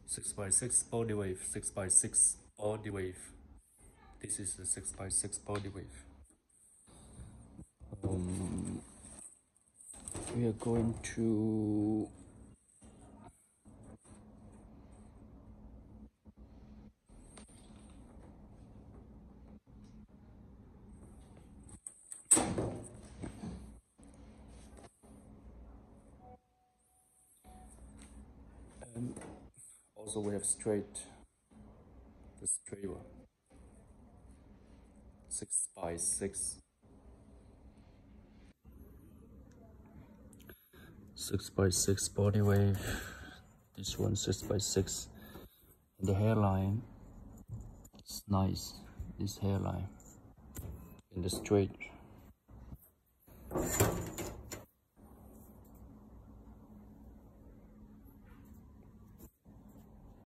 6x6 body wave, 6x6 body wave. This is the 6x6 body wave. We are going to also we have the straight one, 6x6. 6x6 body wave. This one 6x6. And the hairline is nice. This hairline in the straight.